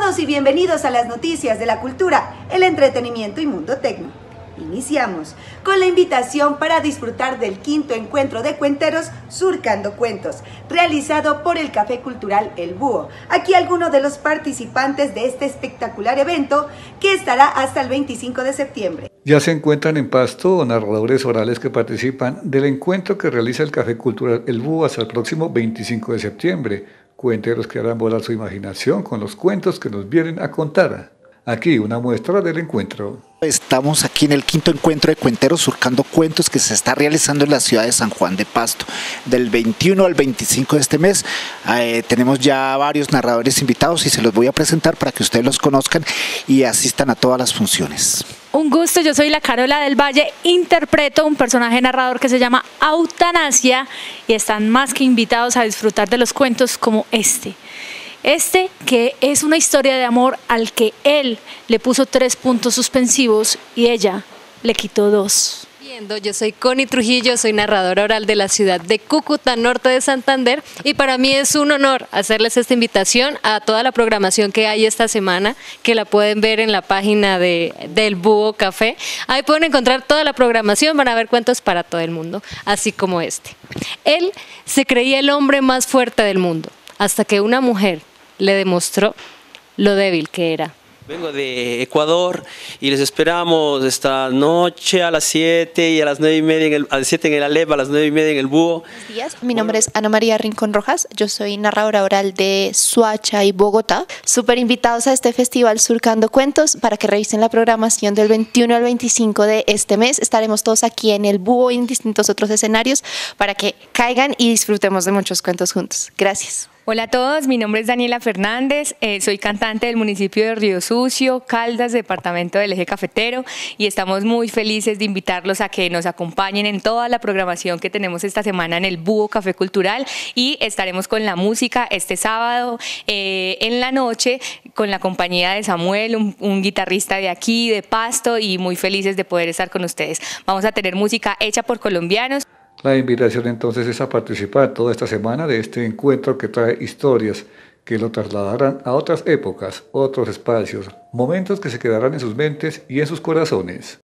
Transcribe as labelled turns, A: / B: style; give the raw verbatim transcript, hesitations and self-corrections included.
A: Saludos y bienvenidos a las noticias de la cultura, el entretenimiento y mundo técnico. Iniciamos con la invitación para disfrutar del quinto encuentro de cuenteros Surcando Cuentos, realizado por el Café Cultural El Búho. Aquí algunos de los participantes de este espectacular evento que estará hasta el veinticinco de septiembre.
B: Ya se encuentran en Pasto narradores orales que participan del encuentro que realiza el Café Cultural El Búho hasta el próximo veinticinco de septiembre. Cuenteros que harán volar su imaginación con los cuentos que nos vienen a contar. Aquí una muestra del encuentro.
C: Estamos aquí en el quinto encuentro de cuenteros Surcando Cuentos que se está realizando en la ciudad de San Juan de Pasto. Del veintiuno al veinticinco de este mes eh, tenemos ya varios narradores invitados y se los voy a presentar para que ustedes los conozcan y asistan a todas las funciones.
D: Un gusto, yo soy la Carola del Valle, interpreto un personaje narrador que se llama Eutanasia y están más que invitados a disfrutar de los cuentos como este. Este que es una historia de amor al que él le puso tres puntos suspensivos y ella le quitó dos.
E: Yo soy Connie Trujillo, soy narradora oral de la ciudad de Cúcuta, norte de Santander, y para mí es un honor hacerles esta invitación a toda la programación que hay esta semana, que la pueden ver en la página de, del Búho Café. Ahí pueden encontrar toda la programación, van a ver cuentos para todo el mundo, así como este. Él se creía el hombre más fuerte del mundo, hasta que una mujer le demostró lo débil que era.
F: Vengo de Ecuador y les esperamos esta noche a las siete y a las nueve y media, en el, a las siete en el Alep, a las nueve y media en el Búho.
G: Buenos días, mi nombre es Ana María Rincón Rojas, yo soy narradora oral de Soacha y Bogotá. Súper invitados a este festival Surcando Cuentos para que revisen la programación del veintiuno al veinticinco de este mes. Estaremos todos aquí en el Búho y en distintos otros escenarios para que caigan y disfrutemos de muchos cuentos juntos. Gracias.
H: Hola a todos, mi nombre es Daniela Fernández, eh, soy cantante del municipio de Río Sucio, Caldas, departamento del Eje Cafetero, y estamos muy felices de invitarlos a que nos acompañen en toda la programación que tenemos esta semana en el Búho Café Cultural, y estaremos con la música este sábado eh, en la noche con la compañía de Samuel, un, un guitarrista de aquí, de Pasto, y muy felices de poder estar con ustedes. Vamos a tener música hecha por colombianos.
B: La invitación entonces es a participar toda esta semana de este encuentro que trae historias que lo trasladarán a otras épocas, otros espacios, momentos que se quedarán en sus mentes y en sus corazones.